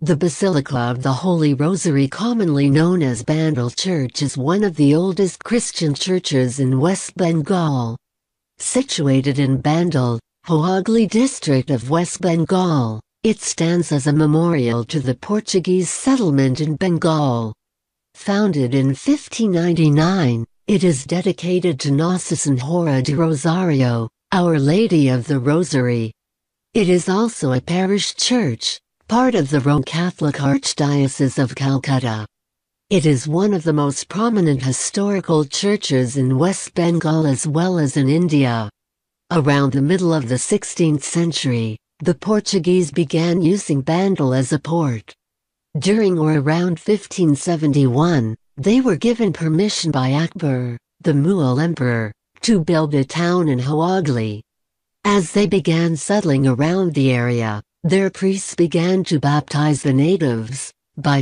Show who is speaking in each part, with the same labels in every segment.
Speaker 1: The Basilica of the Holy Rosary, commonly known as Bandel Church, is one of the oldest Christian churches in West Bengal. Situated in Bandel, Hooghly district of West Bengal, it stands as a memorial to the Portuguese settlement in Bengal. Founded in 1599, it is dedicated to Nossa Senhora de Rosário, Our Lady of the Rosary. It is also a parish church, part of the Roman Catholic Archdiocese of Calcutta. It is one of the most prominent historical churches in West Bengal as well as in India. Around the middle of the 16th century, the Portuguese began using Bandel as a port. During or around 1571, they were given permission by Akbar, the Mughal emperor, to build a town in Hooghly. As they began settling around the area, their priests began to baptize the natives. By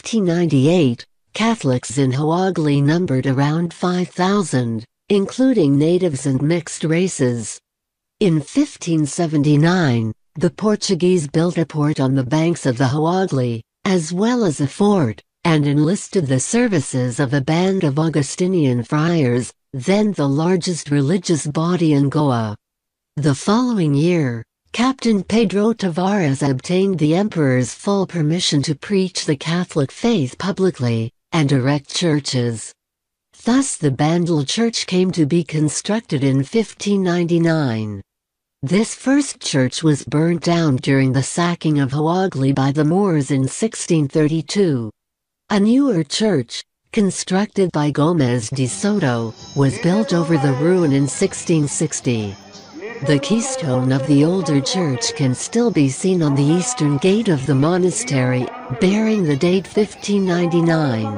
Speaker 1: 1598, Catholics in Hooghly numbered around 5,000, including natives and mixed races. In 1579, the Portuguese built a port on the banks of the Hooghly, as well as a fort, and enlisted the services of a band of Augustinian friars, then the largest religious body in Goa. The following year, Captain Pedro Tavares obtained the emperor's full permission to preach the Catholic faith publicly, and erect churches. Thus the Bandel Church came to be constructed in 1599. This first church was burnt down during the sacking of Hooghly by the Moors in 1632. A newer church, constructed by Gomez de Soto, was built over the ruin in 1660. The keystone of the older church can still be seen on the eastern gate of the monastery, bearing the date 1599.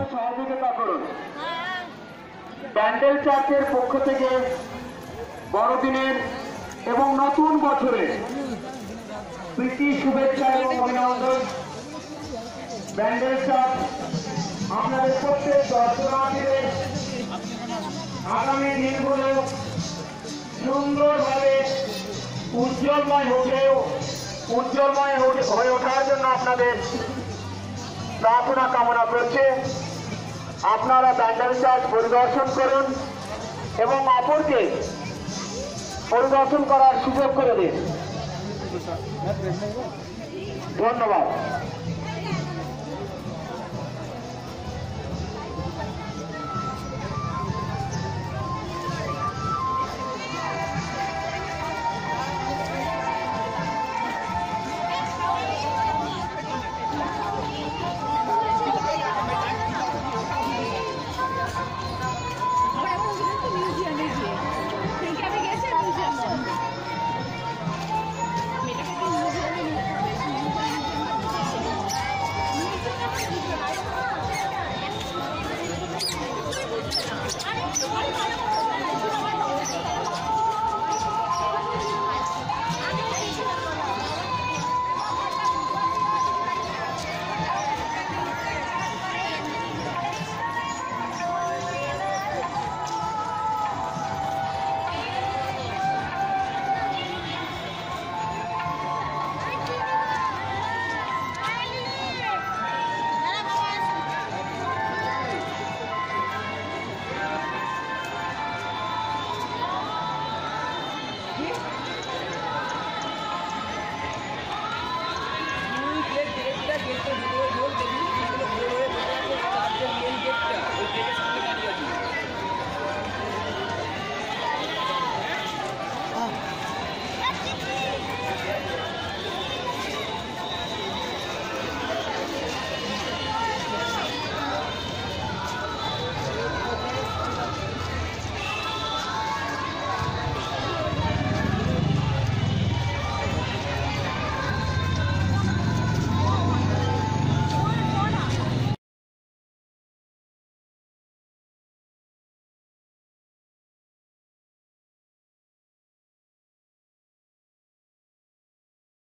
Speaker 2: Bandel চার্চের পক্ষ থেকে বড়দিনের এবং নতুন বছরের প্রীতি শুভেচ্ছা এবং অভিনন্দন। ব্যান্ডেল চার্চ আপনাদের প্রত্যেক দর্শনার্থীদের আগামী দিনগুলো সুন্দরভাবে উজ্জ্বলময় হয়ে ওঠার জন্য আপনাদের প্রার্থনা কামনা করছে। আপনারা ব্যান্ডেল চার্চ পরিদর্শন করুন এবং অপরকে পরিদর্শন করার সুযোগ করে দিন। ধন্যবাদ।